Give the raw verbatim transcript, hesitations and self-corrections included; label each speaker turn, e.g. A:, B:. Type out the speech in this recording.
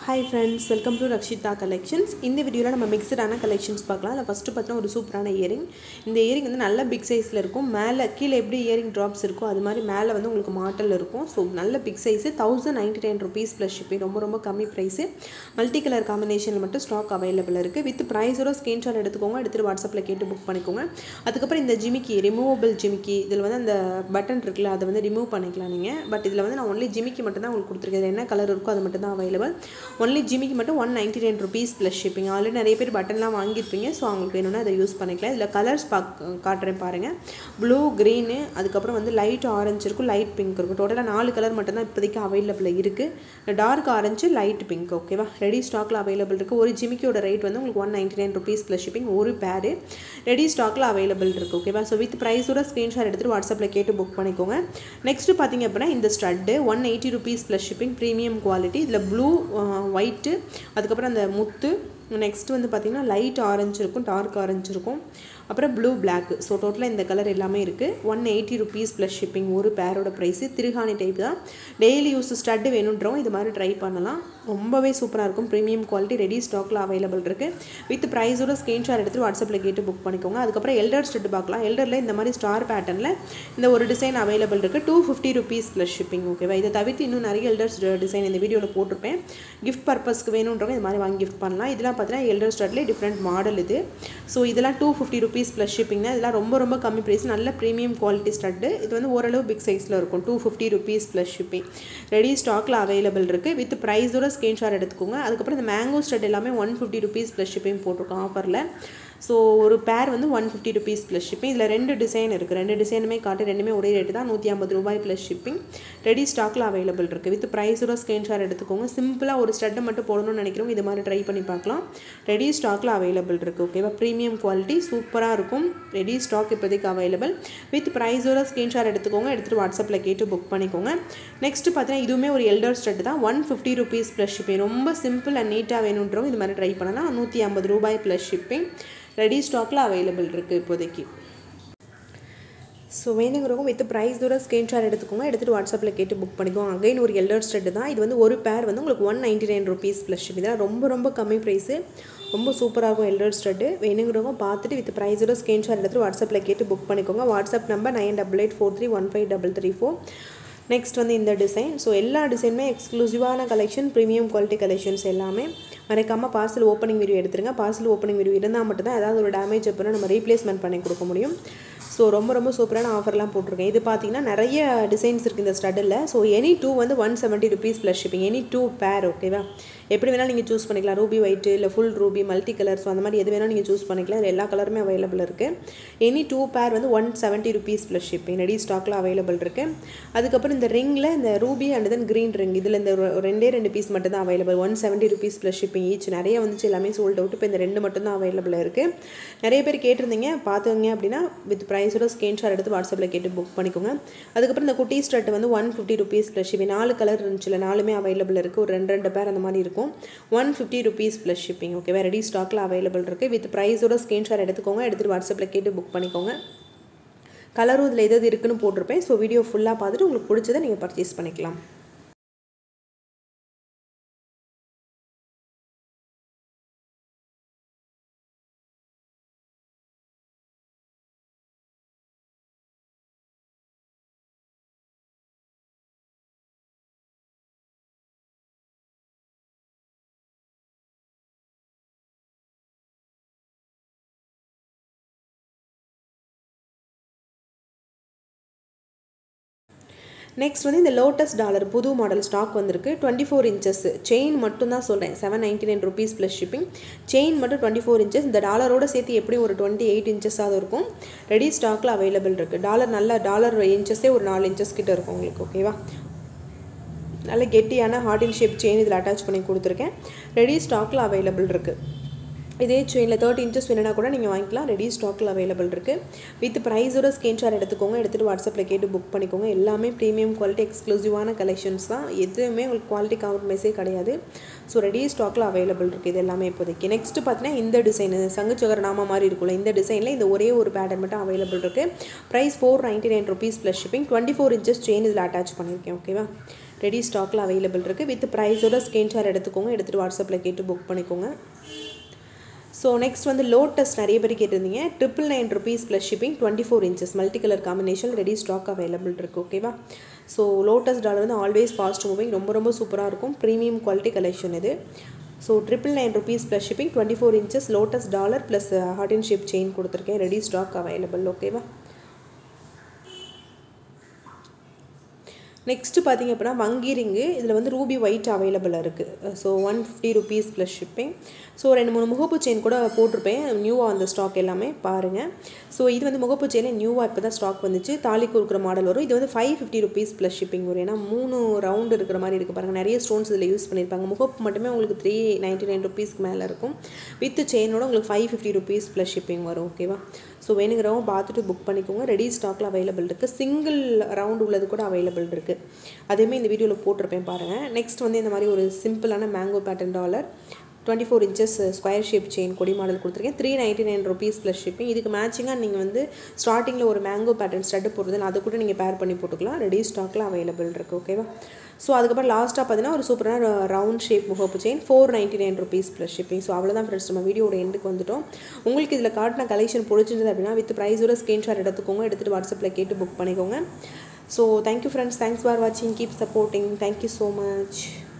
A: Hi friends, welcome to Rakshita Collections. In this video, we will mix collections. The first one is super earring. This earring is a big size. There are earring drops. There are so big size. one thousand ninety-nine rupees plus shipping. Very price. Multicolor combination stock available. With price or screenshot எடுத்துக்கோங்க WhatsApp கேட்டு book பண்ணிக்கோங்க. அதுக்கு அப்புறம் இந்த ஜிமிக்கி removable ஜிமிக்கி இதுல வந்து அந்த பட்டன் இருக்குல அத வந்து ரிமூவ் பண்ணிக்கலாம் நீங்க. பட் இதுல வந்து நான் only ஜிமிக்கி மட்டும் தான் உங்களுக்கு கொடுத்திருக்கேன். என்ன கலர் இருக்கோ அது மட்டும் தான் available. Only ஜிமிக்கி மட்டும் one ninety-nine rupees plus shipping. Already நிறைய பேர் பட்டன்லாம் வாங்கிருப்பீங்க. சோ உங்களுக்கு வேணும்னா அதை யூஸ் பண்ணிக்கலாம். இதுல கலர்ஸ் காட்றேன் பாருங்க. ப்ளூ, green, அதுக்கு அப்புறம் வந்து லைட் ஆரஞ்சு இருக்கும், லைட் பிங்க் இருக்கும். டோட்டலா நாலு கலர் மட்டும் தான் இப்போதைக்கு அவேலபிள் இருக்கு. டார்க் ஆரஞ்சு, லைட் பிங்க் ஓகேவா? ரெடி ஸ்டாக்ல அவேலபிள் இருக்கு. ஒரு ஜிமிக்கியோட ரேட் வந்து உங்களுக்கு one ninety-nine rupees plus shipping ஒரு பேர் ரெடி ஸ்டாக்ல அவேலபிள் இருக்கு ஓகேவா? சோ வித் பிரைஸ் ஓட ஸ்கிரீன்ஷாட் எடுத்து WhatsAppல கேட்டு புக் பண்ணிக்கோங்க. நெக்ஸ்ட் பாத்தீங்க அப்படினா இந்த stud one eighty rupees plus shipping premium quality. இதுல ப்ளூ, ஒயிட், அதுக்கு அப்புறம் அந்த முத்து, நெக்ஸ்ட் வந்து பாத்தீங்கன்னா லைட் ஆரஞ்சு இருக்கும், டார்க் ஆரஞ்சு இருக்கும், அப்புறம் ப்ளூ black. சோ டோட்டலா இந்த கலர் எல்லாமே இருக்கு. one eighty rupees plus shipping ஒரு பேரோட பிரைஸ். திருகாணி டைப் தான். டெய்லி யூஸ் ஸ்டட் வேணும்ன்றவங்க இது மாதிரி ட்ரை பண்ணலாம். ரொம்பவே சூப்பரா இருக்கும். பிரீமியம் குவாலிட்டி ரெடி ஸ்டாக்ல அவேலபிள் இருக்கு. வித் பிரைஸ் ஓட ஸ்கிரீன்ஷாட் எடுத்து WhatsAppல கேட்டு புக் பண்ணிக்கோங்க. அதுக்கு அப்புறம் எல்டர் ஸ்டட் பார்க்கலாம். எல்டர்ல இந்த மாதிரி ஸ்டார் பேட்டர்ன்ல இந்த ஒரு டிசைன் அவேலபிள் இருக்கு. two fifty rupees plus shipping ஓகேவா? இத தவிர்த்து இன்னும் நிறைய எல்டர்ஸ் டிசைன் இந்த வீடியோல போட்டுருப்பேன். gift purpose-க்கு வேணும்ன்றவங்க இந்த மாதிரி வாங்கி gift பண்ணலாம். இதெல்லாம் பார்த்தீங்கன்னா எல்டர் ஸ்டட்ல டிஃபரண்ட் மாடல் இது. சோ இதெல்லாம் two fifty rupees plus shipping. இதெல்லாம் ரொம்ப ரொம்ப கம்மி பிரைஸ். நல்ல பிரீமியம் குவாலிட்டி ஸ்டட். இது வந்து ஓரளவு பிக் சைஸ்ல இருக்கும். two fifty rupees plus shipping. Ready ஸ்டாக்ல அவேலபிள் இருக்கு. வித் பிரைஸ் ஓட ஸ்கிரீன்ஷாட் எடுத்துக்கோங்க. அதுக்கு அப்புறம் இந்த மேங்கோ ஸ்டட் எல்லாமே one fifty rupees plus shipping போட்டுருக்கோம் ஆஃபர்ல. சோ ஒரு பேர் வந்து one fifty rupees plus shipping. இதுல ரெண்டு டிசைன் இருக்கு. ரெண்டு டிசைனுமே காட்டு ரெண்டுமே ஒரே ரேட் தான் one fifty ரூபாய் plus shipping. ரெடி ஸ்டாக்ல அவேலபிள் இருக்கு. வித் பிரைஸ் ஓட ஸ்கிரீன்ஷாட் எடுத்துக்கோங்க. சிம்பிளா ஒரு ஸ்டட் மட்டும் போடணும்னு நினைக்கிறவங்க இது மாதிரி ட்ரை பண்ணி பார்க்கலாம். ரெடி ஸ்டாக்ல அவேலபிள் இருக்கு ஓகேவா? பிரீமியம் குவாலிட்டி சூப்பரா இருக்கும். ரெடி ஸ்டாக் இப்போதைக்கு அவேலபிள். வித் பிரைஸ் ஓட ஸ்கிரீன்ஷாட் எடுத்துக்கோங்க. எடுத்து WhatsAppல கேட்டு புக் பண்ணிக்கோங்க. நெக்ஸ்ட் பாத்தீங்கன்னா இதுவுமே ஒரு எல்டர் ஸ்டட் தான். one fifty rupees plus shipping. ரொம்ப சிம்பிள் அண்ட் நீட்டா வேணும்ன்றவங்க இது மாதிரி ட்ரை பண்ணலாம். one fifty ரூபாய் plus shipping. ரெடி ஸ்டாக்ல அவேலபிள் இருக்கு இப்போதைக்கு. சோ வேணுங்கிறவங்க வித் பிரைஸ் ஓட ஸ்கிரீன்ஷாட் எடுத்துக்கோங்க. எடுத்துட்டு WhatsAppல கேட்டு புக் பண்ணிக்கோங்க. அகைன் ஒரு எல்டர் ஸ்டட் தான். இது வந்து ஒரு பேர் வந்து உங்களுக்கு one ninety-nine rupees plus shipping. இதெல்லாம் ரொம்ப ரொம்ப கம்மி பிரைஸ். ரொம்ப சூப்பரா இருக்கும் எல்டர் ஸ்டட். வேணுங்கிறவங்க பார்த்துட்டு வித் பிரைஸ் ஓட ஸ்கிரீன்ஷாட் எடுத்து WhatsAppல கேட்டு புக் பண்ணிக்கோங்க. WhatsApp number nine eight eight four three one five three three four. Next வந்து இந்த டிசைன். ஸோ எல்லா டிசைனுமே எக்ஸ்க்ளூசிவான கலெக்ஷன், ப்ரீமியம் குவாலிட்டி கலெக்ஷன்ஸ் எல்லாமே. மறக்காம பார்சல் ஓப்பனிங் வீடியோ எடுத்துருங்க. பார்சல் ஓப்பனிங் வீடியோ இருந்தால் மட்டும்தான் ஏதாவது ஒரு டேமேஜ் அப்படின்னா நம்ம ரீப்ளேஸ்மெண்ட் பண்ணி கொடுக்க முடியும். ஸோ ரொம்ப ரொம்ப சூப்பரான ஆஃபர்லாம் போட்டிருக்கேன். இது பார்த்தீங்கன்னா நிறைய டிசைன்ஸ் இருக்குது இந்த ஸ்டட்டில். ஸோ எனி டூ வந்து one seventy rupees plus shipping. Any two pair ஓகேவா? எப்படி வேணாலும் நீங்கள் சூஸ் பண்ணிக்கலாம். ரூபி ஒயிட் இல்லை ஃபுல் ரூபி, மல்டி கலர்ஸ், அந்த மாதிரி எது வேணாலும் நீங்கள் சூஸ் பண்ணிக்கலாம். இது எல்லா கலருமே அவைலபிள் இருக்குது. எனி டூ பேர் வந்து one seventy rupees plus shipping. Ready ஸ்டாக்கில் அவைலபிள் இருக்குது. அதுக்கப்புறம் இந்த ரிங்கில் இந்த ruby and then green ring இதில் இந்த ரெண்டே ரெண்டு பீஸ் மட்டும் தான் available. One seventy rupees plus shipping each. நிறைய வந்துச்சு, எல்லாமே சோல்ட் அவுட். இப்போ இந்த ரெண்டு மட்டும் தான் அவைலபிள் இருக்குது. நிறைய பேர் கேட்டிருந்தீங்க, பார்த்துங்க அப்படின்னா வித் ப்ரைஸோட ஸ்கிரீன்ஷாட் எடுத்து WhatsAppல கேட்டு புக் பண்ணிக்கோங்க. அதுக்கப்புறம் இந்த குட்டி ஸ்டட் வந்து one fifty rupees plus shipping. நாலு கலர் இருந்துச்சுல, நாலுமே அவைலபிள் இருக்குது. ஒரு ரெண்டு ரெண்டு பேர் அந்த மாதிரி இருக்கும். one fifty rupees plus shipping ஓகேவா? ரெடி ஸ்டாக்ல அவைலபிள் இருக்குது. வித் ப்ரைஸோட ஸ்கிரீன்ஷாட் எடுத்துக்கோங்க. எடுத்துட்டு WhatsAppல கேட்டு புக் பண்ணிக்கோங்க. கலரும் இதில் எது இருக்குன்னு போட்டிருப்பேன். ஸோ வீடியோ ஃபுல்லாக பார்த்துட்டு உங்களுக்கு பிடிச்சதை நீங்கள் பர்ச்சேஸ் பண்ணிக்கலாம். நெக்ஸ்ட் வந்து இந்த லோட்டஸ் டாலர் புது மாடல் ஸ்டாக் வந்திருக்கு. டுவெண்ட்டி ஃபோர் இன்ச்சஸ் செயின் மட்டும் தான் சொல்கிறேன். Seven ninety nine rupees plus shipping. Chain மட்டும் டுவெண்ட்டி ஃபோர் இன்ச்சஸ். இந்த டாலரோட சேர்த்து எப்படியும் ஒரு டுவெண்ட்டி எயிட் இன்ச்சஸாக இருக்கும். ரெடி ஸ்டாக்கில் அவைலபிள் இருக்குது. டாலர் நல்ல டாலர் இன்ச்சஸே ஒரு நாலு இன்ச்சஸ் கிட்ட இருக்கும் உங்களுக்கு ஓகேவா? நல்ல கெட்டியான ஹார்டின் ஷேப் செயின் இதில் அட்டாச் பண்ணி கொடுத்துருக்கேன். ரெடி ஸ்டாக்கில் அவைலபிள் இருக்குது. இதே செயினில் தேர்ட்டி இன்ச்சஸ் வேணுன்னா கூட நீங்கள் வாங்கிக்கலாம். ரெடி ஸ்டாக்கில் அவைலபிள் இருக்குது. வித் ப்ரைஸோட ஸ்கிரீன்ஷாட் எடுத்துக்கோங்க. எடுத்துகிட்டு WhatsAppல கேட்டு புக் பண்ணிக்கோங்க. எல்லாமே ப்ரீமியம் குவாலிட்டி எக்ஸ்க்ளூசிவான கலெக்ஷன்ஸ் தான். எதுவுமே உங்களுக்கு குவாலிட்டி காம்ப்ரமைஸே கிடையாது. ஸோ ரெடி ஸ்டாக்கில் அவைலபிள் இருக்குது. இது எல்லாமே இப்போதைக்கு. நெக்ஸ்ட் பார்த்தீங்கன்னா இந்த டிசைன் சங்குச்சகர நாம மாதிரி இருக்குல்ல, இந்த டிசைனில் இந்த ஒரே ஒரு பேட்டர்ன் மட்டும் அவைலபிள் இருக்குது. Price four ninety nine rupees plus shipping. Twenty four inches chain இதில் அட்டாச் பண்ணியிருக்கேன் ஓகேவா? ரெடி ஸ்டாக்கில் அவைலபிள் இருக்குது. வித் ப்ரைஸோட ஸ்க்ரீன்ஷாட் எடுத்துக்கோங்க, எடுத்துகிட்டு வாட்ஸ்அப்பில் கேட்டு புக் பண்ணிக்கோங்க. ஸோ நெக்ஸ்ட் வந்து லோட்டஸ் நிறைய பேர் கேட்டிருந்தீங்க. Triple nine rupees plus shipping, twenty four inches multi colour combination, ready stock available இருக்குது. ஓகேவா? ஸோ லோட்டஸ் டாலர் வந்து ஆல்வேஸ் ஃபாஸ்ட் மூவிங், ரொம்ப ரொம்ப சூப்பராக இருக்கும். ப்ரீமியம் குவாலிட்டி கலெக்ஷன் இது. So triple nine rupees plus shipping, twenty four inches lotus dollar plus heart and shape chain கொடுத்துருக்கேன். Ready stock available. ஓகேவா? நெக்ஸ்ட்டு பார்த்திங்க அப்படின்னா வங்கி ரிங்கு, இதில் வந்து ரூபி ஒயிட் அவைலபிளாக இருக்குது. So one fifty rupees plus shipping. So ரெண்டு மூணு முகப்பு செயின் கூட போட்டிருப்பேன், நியூவாக அந்த ஸ்டாக் எல்லாமே பாருங்கள். ஸோ இது வந்து முகப்பு செயின் நியூவாக இப்போ தான் ஸ்டாக் வந்துச்சு, தாலி கொடுக்குற மாடல் வரும். இது வந்து five fifty rupees plus shipping வரும். ஏன்னா மூணு ரவுண்டு இருக்கிற மாதிரி இருக்குது பாருங்கள், நிறைய ஸ்டோன்ஸ் இதில் யூஸ் பண்ணியிருப்பாங்க. முகப்பு மட்டுமே உங்களுக்கு த்ரீ நைன்ட்டி நைன் ருபீஸ்க்கு மேலே இருக்கும். வித் செயினோட உங்களுக்கு five fifty rupees plus shipping வரும். ஓகேவா? ஸோ வேணுங்கிறவங்க பார்த்துட்டு புக் பண்ணிக்கோங்க. ரெடி ஸ்டாக்கில் அவைலபிள் இருக்குது. சிங்கிள் ரவுண்டு உள்ளது கூட அவைலபிள் இருக்குது, அதேமே இந்த வீடியோவில் போட்டிருப்பேன் பாருங்கள். நெக்ஸ்ட் வந்து இந்த மாதிரி ஒரு சிம்பிளான mango pattern dollar, twenty four inches square shape chain கொடி மாடல் கொடுத்துருக்கேன். Three ninety nine rupees plus shipping. இதுக்கு மேட்சிங்காக நீங்கள் வந்து ஸ்டார்டிங்கில் ஒரு மேங்கோ பேட்டர்ன் ஸ்டட்டு போடுறதுன்னு அதை கூட நீங்கள் பேர் பண்ணி போட்டுக்கலாம். ரெடி ஸ்டாக்கில் அவைலபிள் இருக்குது. ஓகேவா? ஸோ அதுக்கப்புறம் லாஸ்ட்டாக பார்த்தீங்கன்னா ஒரு சூப்பரான ரவுண்ட் ஷேப் முகப்பு chain, four ninety nine rupees plus shipping. So அவ்வளோதான் ஃப்ரெண்ட்ஸ், நம்ம வீடியோட எண்டுக்கு வந்துட்டோம். உங்களுக்கு இதில் காட்டின கலெக்ஷன் பிடிச்சிருந்தது அப்படின்னா வித் ப்ரைஸோட ஸ்க்ரீன்ஷாட் எடுத்துக்கோங்க, எடுத்துகிட்டு வாட்ஸ்அப்பில் கேட்டு புக் பண்ணிக்கோங்க. So thank you friends, thanks for watching, keep supporting, thank you so much.